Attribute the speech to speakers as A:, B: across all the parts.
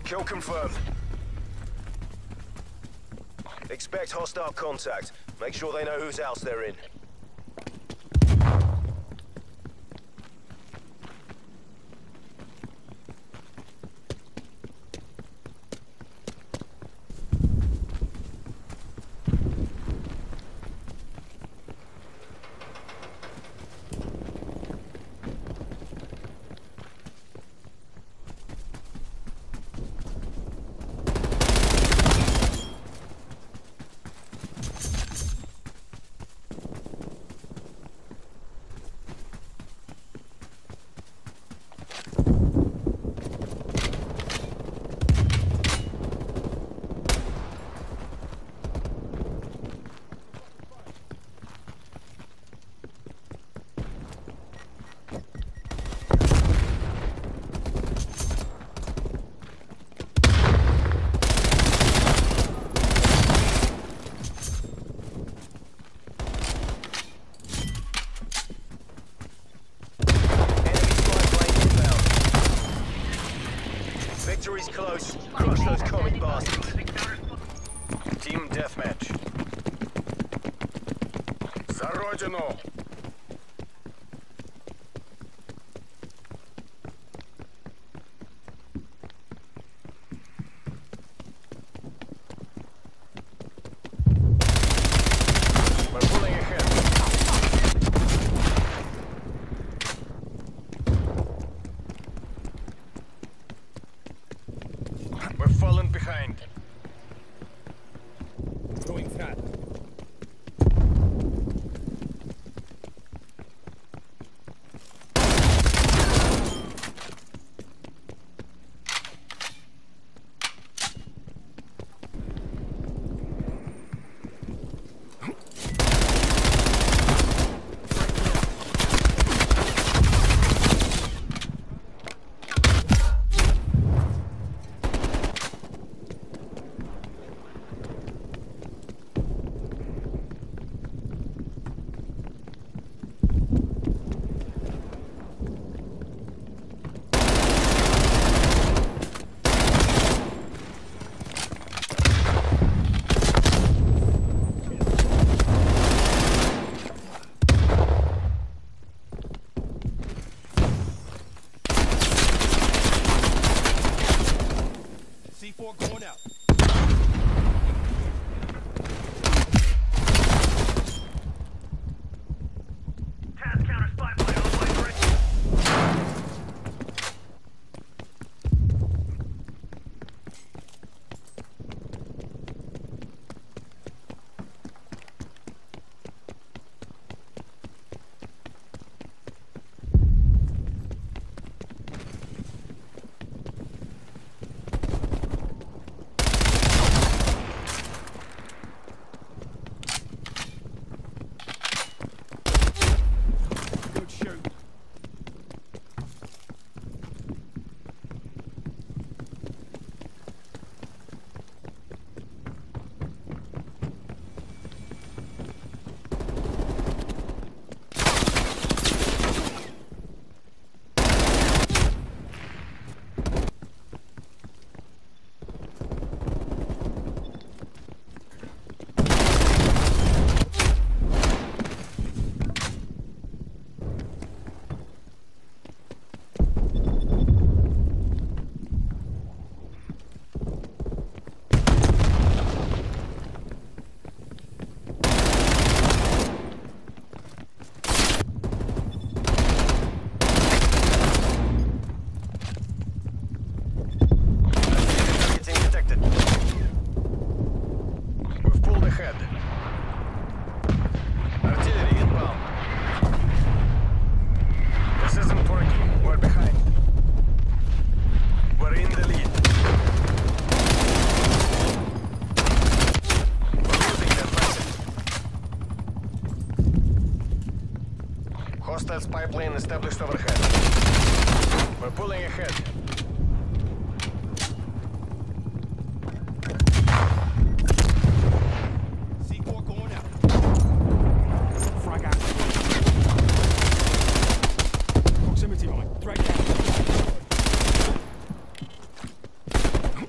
A: Kill confirmed. Expect hostile contact. Make sure they know whose house they're in. Victory's close. Crush those comic bastards. Team deathmatch. За родину! We're pulling ahead. We're falling behind.
B: Going fat. C4 going out.
C: Task counter spy plane on the way direction.
B: Good shoot.
A: Getting detected. We've pulled ahead. Artillery inbound. This isn't working. We're behind. We're in the lead. We're losing the advantage. Hostile spy plane established overhead. We're pulling ahead.
B: C4 going out. Frag out. Proximity mine. Drag down.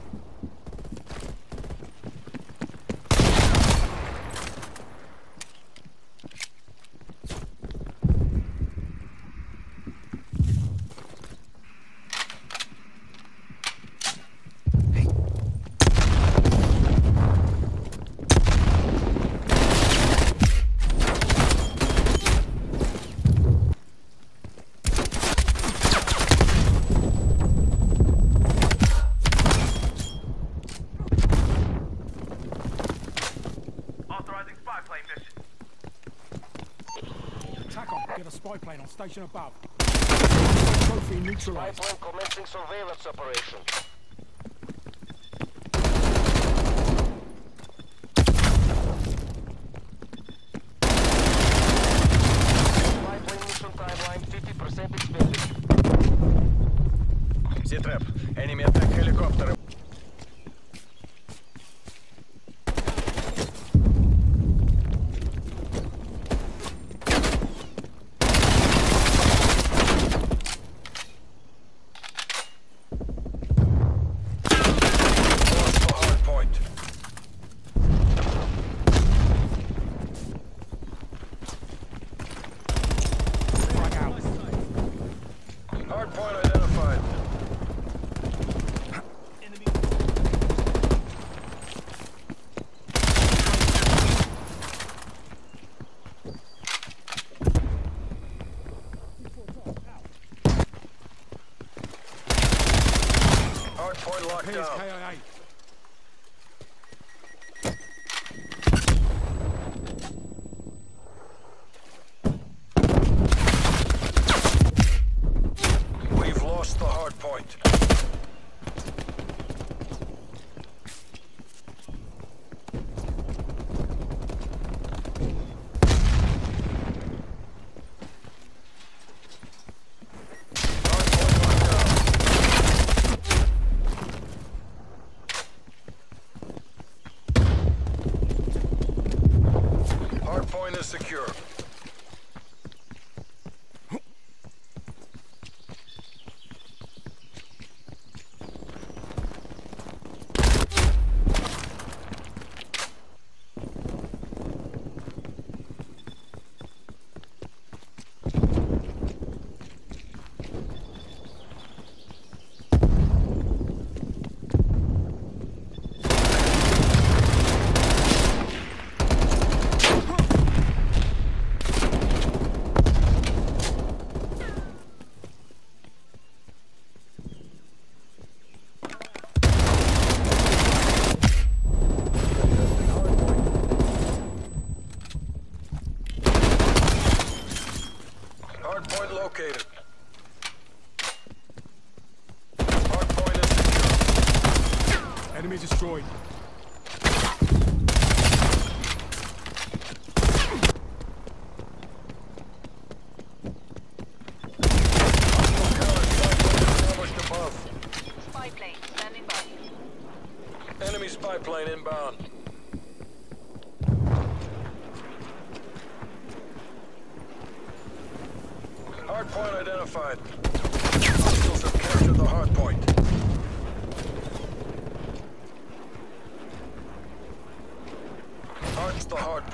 B: a spy plane on station above. Trophy neutralized.
D: Spy plane commencing surveillance operation. Spy plane mission timeline 50% expended.
A: Z-Trap, enemy attack helicopter. Hardpoint identified. Hardpoint locked
B: Here's
A: down.
B: KIA.
A: We've lost the hardpoint. Hardpoint is secure. Hardpoint located. Hardpoint is secure.
B: Enemy destroyed.
A: Established above.
E: Spy plane standing by.
A: Enemy spy plane inbound. Hardpoint identified. Hostiles have captured the hardpoint. Hard's the hard